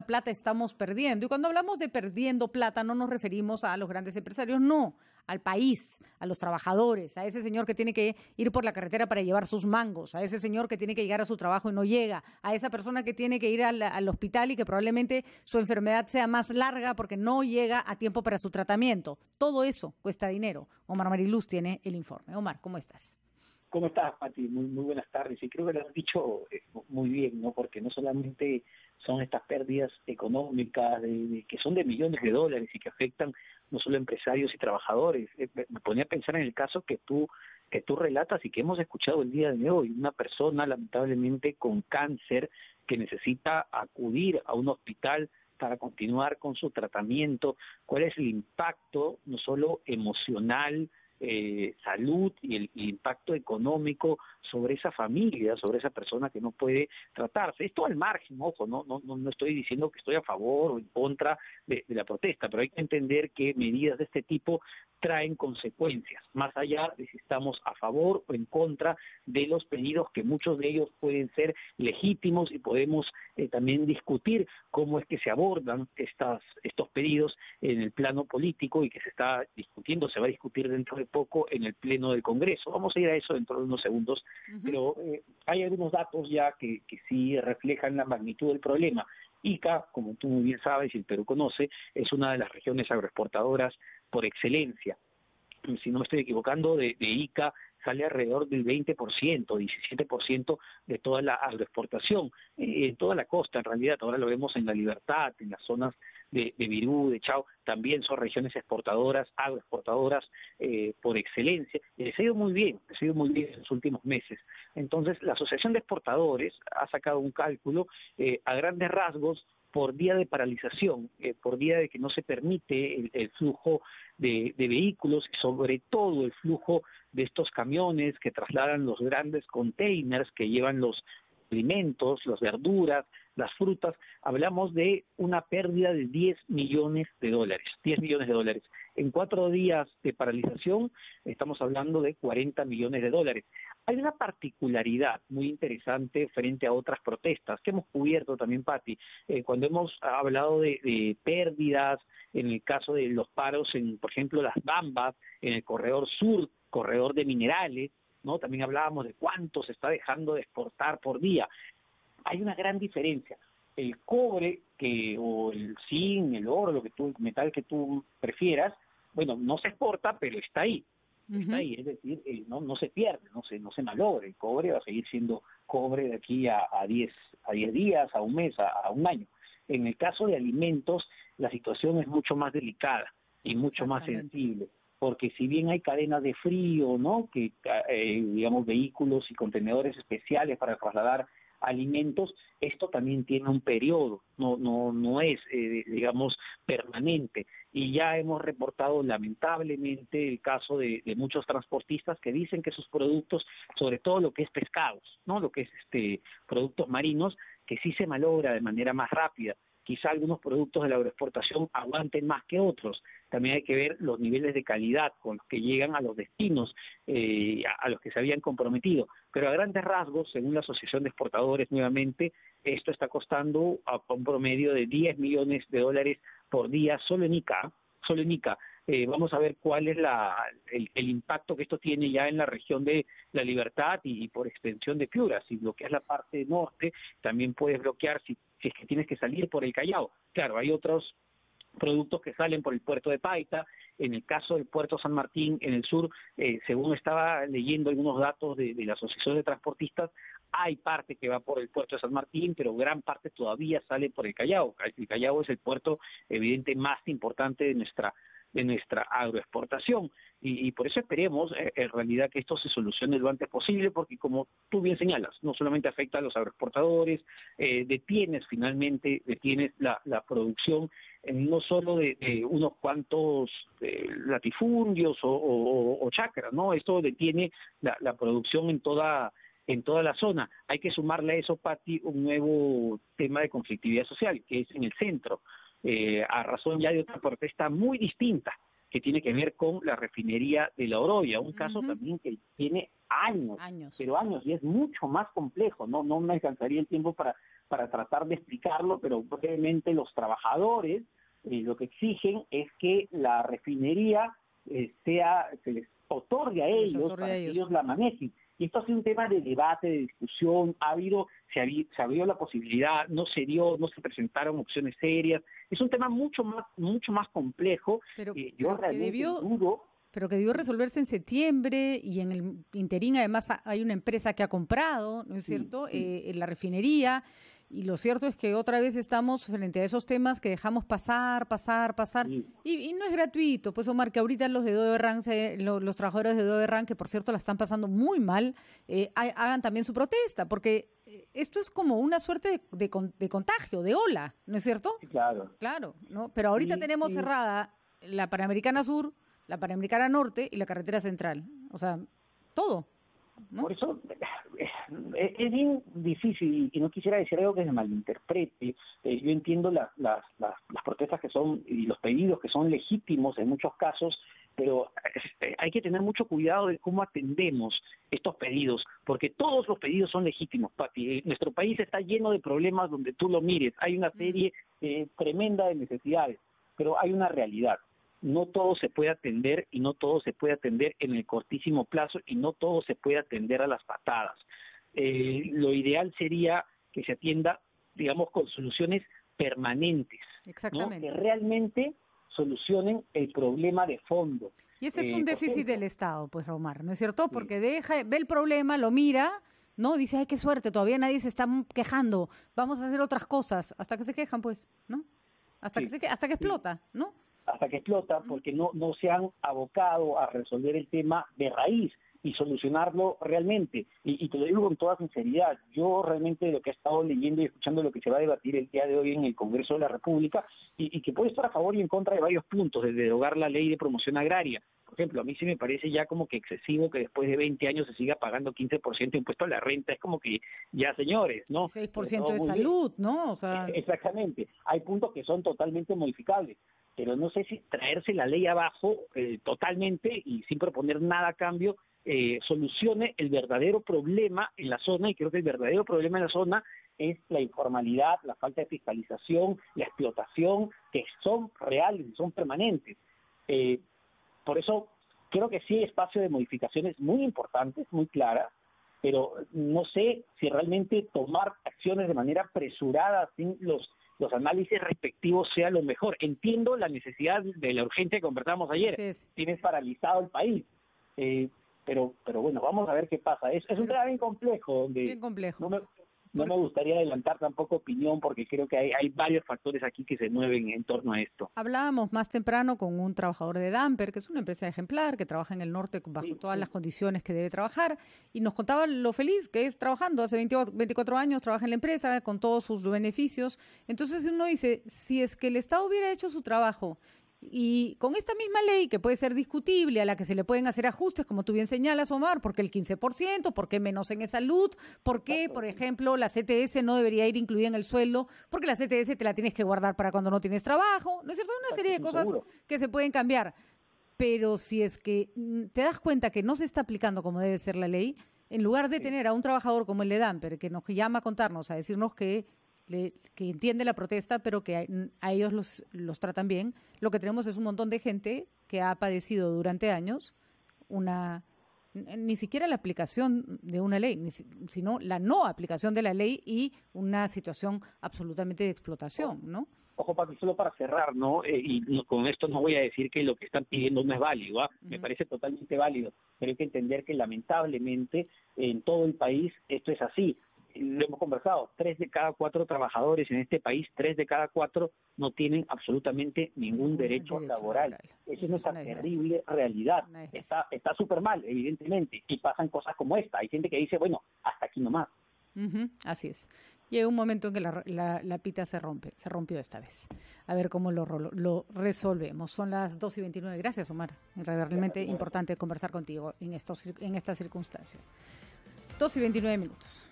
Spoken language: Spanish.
plata estamos perdiendo. Y cuando hablamos de perdiendo plata, no nos referimos a los grandes empresarios, no, al país, a los trabajadores, a ese señor que tiene que ir por la carretera para llevar sus mangos, a ese señor que tiene que llegar a su trabajo y no llega, a esa persona que tiene que ir al hospital y que probablemente su enfermedad sea más larga porque no llega a tiempo para su tratamiento. Todo eso cuesta dinero. Omar Mariluz tiene el informe. Omar, ¿cómo estás? ¿Cómo estás, Pati? Muy buenas tardes. Y creo que lo has dicho muy bien, ¿no? Porque no solamente son estas pérdidas económicas que son de millones de dólares y que afectan no solo a empresarios y trabajadores. Me ponía a pensar en el caso que tú relatas y que hemos escuchado el día de hoy. Una persona, lamentablemente, con cáncer que necesita acudir a un hospital para continuar con su tratamiento. ¿Cuál es el impacto, no solo emocional, salud y el impacto económico sobre esa familia, sobre esa persona que no puede tratarse? Esto al margen, ojo, no estoy diciendo que estoy a favor o en contra de la protesta, pero hay que entender que medidas de este tipo traen consecuencias, más allá de si estamos a favor o en contra de los pedidos, que muchos de ellos pueden ser legítimos y podemos también discutir cómo es que se abordan estos pedidos en el plano político y que se está discutiendo, se va a discutir dentro de poco en el Pleno del Congreso. Vamos a ir a eso dentro de unos segundos, pero hay algunos datos ya que sí reflejan la magnitud del problema. Ica, como tú muy bien sabes y el Perú conoce, es una de las regiones agroexportadoras por excelencia. Si no me estoy equivocando, de Ica sale alrededor del 20%, 17% de toda la agroexportación, en toda la costa en realidad. Ahora lo vemos en La Libertad, en las zonas de Virú, de Chao, también son regiones exportadoras, agroexportadoras por excelencia, y les ha ido muy bien en los últimos meses. Entonces, la Asociación de Exportadores ha sacado un cálculo a grandes rasgos por día de paralización, por día de que no se permite el flujo de vehículos y sobre todo el flujo de estos camiones que trasladan los grandes containers que llevan los alimentos, las verduras, las frutas. Hablamos de una pérdida de 10 millones de dólares. En 4 días de paralización estamos hablando de 40 millones de dólares. Hay una particularidad muy interesante frente a otras protestas que hemos cubierto también, Pati, cuando hemos hablado de pérdidas, en el caso de los paros en, por ejemplo, las Bambas, en el corredor sur, corredor de minerales, ¿no? También hablábamos de cuánto se está dejando de exportar por día. Hay una gran diferencia. El cobre o el zinc, el oro, el metal que tú prefieras, bueno, no se exporta, pero está ahí. Está ahí, es decir, no se pierde, no se malogra. El cobre va a seguir siendo cobre de aquí a 10 días, a un mes, a un año. En el caso de alimentos, la situación es mucho más delicada y mucho más sensible, porque si bien hay cadenas de frío, ¿no?, que digamos vehículos y contenedores especiales para trasladar alimentos, esto también tiene un periodo, no es digamos permanente, y ya hemos reportado lamentablemente el caso de muchos transportistas que dicen que sus productos, sobre todo lo que es pescados, no lo que es productos marinos, que sí se malogra de manera más rápida. Quizá algunos productos de la agroexportación aguanten más que otros. También hay que ver los niveles de calidad con los que llegan a los destinos a los que se habían comprometido. Pero a grandes rasgos, según la Asociación de Exportadores, nuevamente, esto está costando a un promedio de 10 millones de dólares por día solo en Ica. Vamos a ver cuál es el impacto que esto tiene ya en la región de La Libertad y por extensión de Piura. Si bloqueas la parte norte, también puedes bloquear si es que tienes que salir por el Callao. Claro, hay otros productos que salen por el puerto de Paita. En el caso del puerto San Martín, en el sur, según estaba leyendo algunos datos de la Asociación de Transportistas, hay parte que va por el puerto de San Martín, pero gran parte todavía sale por el Callao. El Callao es el puerto evidente más importante de nuestra agroexportación, y por eso esperemos en realidad que esto se solucione lo antes posible, porque como tú bien señalas, no solamente afecta a los agroexportadores, detienes la producción no solo de unos cuantos latifundios o chacras, ¿no? Esto detiene la producción en toda la zona. Hay que sumarle a eso, Pati, un nuevo tema de conflictividad social, que es en el centro, a razón ya de otra protesta muy distinta, que tiene que ver con la refinería de La Oroya, un caso también que tiene años, pero años, y es mucho más complejo. No me alcanzaría el tiempo para para tratar de explicarlo, pero brevemente los trabajadores lo que exigen es que la refinería se les otorgue a ellos para que ellos la manejen. Y esto ha sido un tema de debate, de discusión, se abrió la posibilidad, no se dio, no se presentaron opciones serias. Es un tema mucho más complejo. Pero yo realmente dudo. Pero que debió resolverse en septiembre y en el interín además hay una empresa que ha comprado, ¿no es cierto?, la refinería. Y lo cierto es que otra vez estamos frente a esos temas que dejamos pasar. Sí. Y no es gratuito. Pues, Omar, que ahorita los de Doderran, los trabajadores de Doderran, que por cierto la están pasando muy mal, hagan también su protesta, porque esto es como una suerte de contagio, de ola, ¿no es cierto? Sí, claro. Claro, ¿no? Pero ahorita tenemos cerrada la Panamericana Sur, la Panamericana Norte y la carretera central. O sea, todo, ¿no? Por eso es bien difícil y no quisiera decir algo que se malinterprete. Yo entiendo las protestas que son y los pedidos que son legítimos en muchos casos, pero hay que tener mucho cuidado de cómo atendemos estos pedidos, porque todos los pedidos son legítimos, Pati. Nuestro país está lleno de problemas donde tú lo mires. Hay una serie tremenda de necesidades, pero hay una realidad. No todo se puede atender y no todo se puede atender en el cortísimo plazo y no todo se puede atender a las patadas. Lo ideal sería que se atienda, digamos, con soluciones permanentes, exactamente, ¿no? Que realmente solucionen el problema de fondo. Y ese es un déficit del Estado, pues, Omar, ¿no es cierto? Porque ve el problema, lo mira, ¿no? Dice, ay, qué suerte, todavía nadie se está quejando, vamos a hacer otras cosas, hasta que se quejan, pues, ¿no? Hasta que explota, ¿no? Hasta que explota, porque no se han abocado a resolver el tema de raíz y solucionarlo realmente. Y te lo digo con toda sinceridad, yo realmente lo que he estado leyendo y escuchando lo que se va a debatir el día de hoy en el Congreso de la República, y que puede estar a favor y en contra de varios puntos, desde derogar la ley de promoción agraria. Por ejemplo, a mí sí me parece ya como que excesivo que después de 20 años se siga pagando 15% de impuesto a la renta. Es como que, ya señores, ¿no? 6% de salud, ¿no? O sea... Exactamente. Hay puntos que son totalmente modificables, pero no sé si traerse la ley abajo totalmente y sin proponer nada a cambio solucione el verdadero problema en la zona, y creo que el verdadero problema en la zona es la informalidad, la falta de fiscalización, la explotación, que son reales y son permanentes. Por eso creo que sí hay espacio de modificaciones muy importantes, muy claras, pero no sé si realmente tomar acciones de manera apresurada sin los análisis respectivos sea lo mejor. Entiendo la necesidad de la urgencia que conversamos ayer. Sí. Tienes paralizado el país. Pero bueno, vamos a ver qué pasa. Es un tema bien complejo. Donde bien complejo. No me gustaría adelantar tampoco opinión, porque creo que hay varios factores aquí que se mueven en torno a esto. Hablábamos más temprano con un trabajador de Damper, que es una empresa ejemplar, que trabaja en el norte bajo todas las condiciones que debe trabajar, y nos contaba lo feliz que es trabajando. Hace 24 años trabaja en la empresa con todos sus beneficios. Entonces uno dice, si es que el Estado hubiera hecho su trabajo, y con esta misma ley, que puede ser discutible, a la que se le pueden hacer ajustes, como tú bien señalas, Omar, ¿por qué el 15%? ¿Por qué menos en salud? ¿Por qué, por ejemplo, la CTS no debería ir incluida en el sueldo? Porque la CTS te la tienes que guardar para cuando no tienes trabajo, ¿no es cierto? Una serie de cosas que se pueden cambiar. Pero si es que te das cuenta que no se está aplicando como debe ser la ley, en lugar de tener a un trabajador como el de Damper, que nos llama a contarnos, a decirnos que entiende la protesta, pero que a ellos los tratan bien, lo que tenemos es un montón de gente que ha padecido durante años ni siquiera la aplicación de una ley, sino la no aplicación de la ley y una situación absolutamente de explotación, ¿no? Ojo, Pati, solo para cerrar, ¿no? Con esto no voy a decir que lo que están pidiendo no es válido, ¿ah? Me parece totalmente válido, pero hay que entender que lamentablemente en todo el país esto es así. Lo hemos conversado, 3 de cada 4 trabajadores en este país, 3 de cada 4 no tienen absolutamente ningún derecho laboral. Esa es nuestra terrible realidad. Está súper mal, evidentemente, y pasan cosas como esta. Hay gente que dice, bueno, hasta aquí nomás. Así es. Llega un momento en que la pita se rompió esta vez. A ver cómo lo resolvemos. Son las 2:29. Gracias, Omar. Realmente importante conversar contigo en estas circunstancias. 2:29.